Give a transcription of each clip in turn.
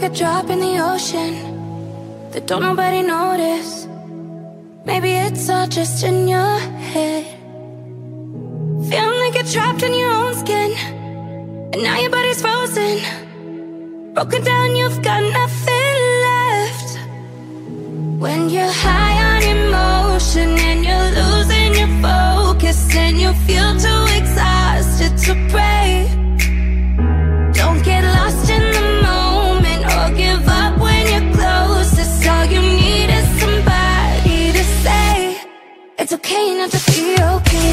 a drop in the ocean that don't nobody notice. Maybe it's all just in your head. Feeling like you're trapped in your own skin, and now your body's frozen. Broken down, you've got nothing left. When you're high on emotion and you're losing your focus, and you feel too exhausted to pray. Don't get lost in the moment or give up when you're closest. All you need is somebody to say it's okay not to be okay.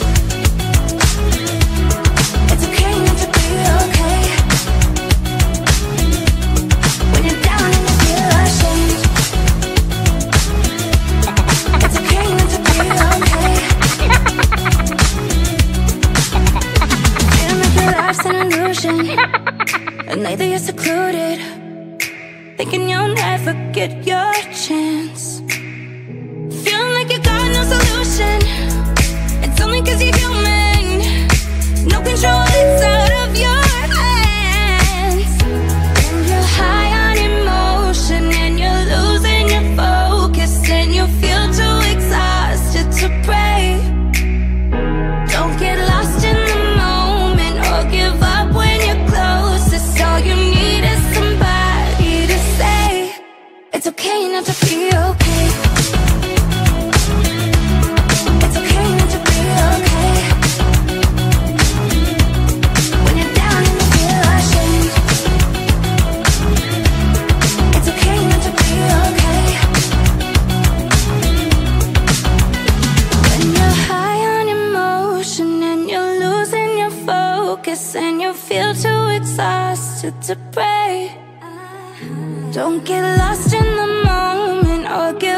It's okay not to be okay. When you're down and you feel ashamed, it's okay not to be okay. Feeling like your life's an illusion, and lately you're secluded, thinking you'll never get your chance. Feeling like you got no solution. It's only 'cause you're human. No control, it's out of your hands. When you're high on emotion and you're losing your focus, and you feel too exhausted to pray. Don't get lost in the moment or give up when you're closest. All you need is somebody to say it's okay not to be okay. It's okay not to be okay. When you're down and you feel ashamed, it's okay not to be okay. When you're high on emotion and you're losing your focus, and you feel too exhausted to pray. Don't get lost in the moment or give